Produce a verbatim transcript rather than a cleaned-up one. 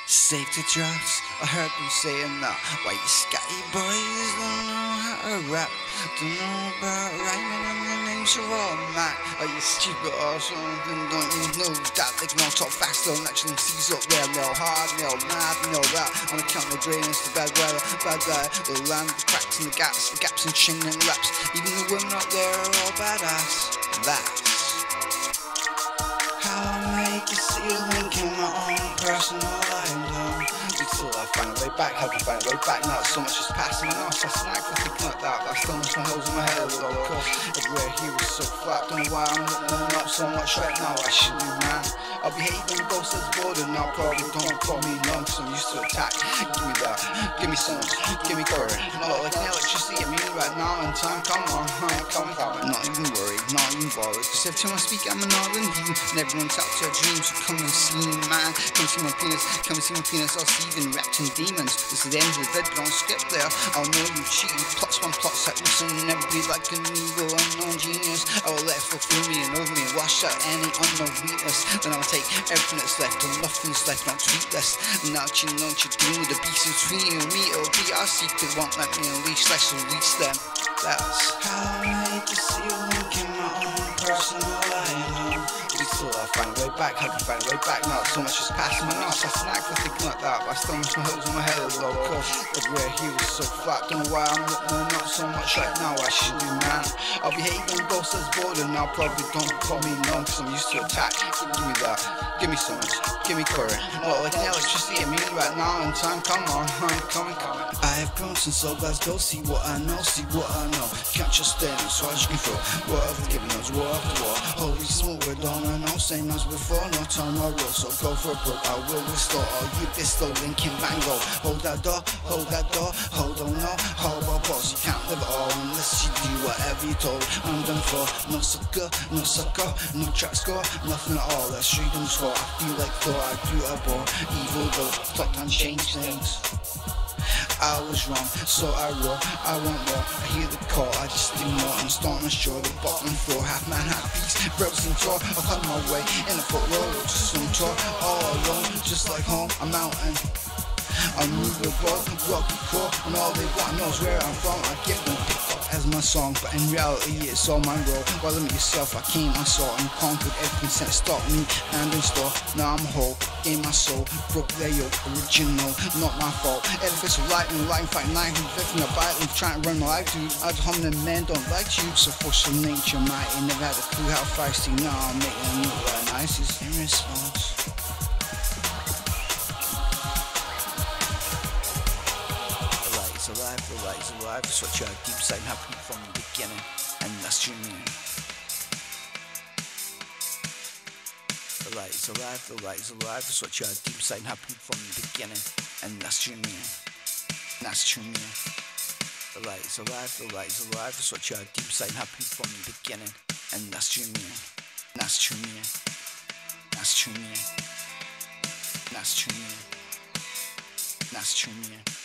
Safety drafts, I heard them saying that. Why you Scotty boys don't know how to rap, don't know about rhyming and the names are all Mac. Are you stupid or something? Don't you know that they can all talk fast, they'll naturally seize up there. They'll hard, they'll mad, they'll that. On account of the greyness, the bad weather, bad guy, the land, the cracks and the gaps, the gaps and chain and raps. Even the women out there are all badass. That's how I make a ceiling in my own personal liondom. Until I find a way back, how to find a way back. Now so much is passing, I know Sassenach for thinking like that, but I still miss my holes in my head with all the course. Everywhere here is so flat, don't know why I'm looking up so much right now. I should do, man. I'll be hating the ghost that's bored and I'll probably don't call me none, cause I'm used to attack. Give me that, give me some, give me courage. Not like an electricity at me right now in time, come on, huh, come on, come on. Not even worried, not even bothered, cause every time I speak I'm a northern heathen, and everyone's out to their dreams, so come and see me, man. Come see my penis, come and see my penis, I'll see even wrapped in demons. This is the end of the vid, but don't skip there. I'll know you cheating, plots one plot set, listen, never be like an evil unknown genius. I will let it fulfill me and over me, wash out any unknown weakness. Then I'll take everything that's left, and nothing's left, not sweetless. Now you know what you're doing with the beast between you and me. It'll be our secret, won't let me unleash, let's release them. That's how I make a ceiling in my own personal life. Till I find a way back, how to find a way back. Now so much is passing, I know Sassenach for thinking like that, but I still miss my holes in my head as well. Cause everywhere here is so flat, don't know why I'm looking up so much right now. I should do, man. I'll be hating the ghost that's bored and I'll probably don't call me none, cause I'm used to attack. Give me that, give me so much, give me current. Not like an electricity at me right now in time, come on, huh, come on, come on. I have grown since so Glasgow, see what I know, see what I know. Can't just stand so as you can feel what I've given us, war after war. Holy smoke, we're done, I know, same as before, no tomorrow. So go for a broke, I will restore all you pistol, Linkin Bango. Hold that door, hold that door, hold on, no, hold on, pause. You can't live it all unless you do whatever you're told. I'm done for, no sucker, no sucker, no track score, nothing at all. That's freedom score. I feel like Thor, I do a bore. Evil though, thought and change things. I was wrong, so I roar, I want more. I hear the call, I just ignore. I'm starting to shore the bottom floor. Half man, half beast, bros and tour. I'll cut my way in a foot roll, just some tour. All alone, just like home, a mountain. I'm movable, rocky core, and all they want knows where I'm from. I give them pick up as my song, but in reality it's all my role. Well, limit yourself, I came, I saw and conquered everything since it stopped me and in store. Now I'm whole, in my soul, broke their yoke, original, not my fault. Edifice of light and light, fighting life and living a bite and trying to run my life, dude. I just humming men don't like you, so force of nature, mighty. Never had a clue how feisty, now I'm making a new and nice is in response. The light is alive, the light is alive. That's what your deep side happened from the beginning, and that's your meaning. The light is alive, the light is alive. That's what your deep side happened from the beginning, and that's your meaning. That's true meaning. The light is alive, the light is alive. That's what your deep side happened from the beginning, and that's true meaning. That's true meaning. That's true meaning. That's true meaning. That's true meaning.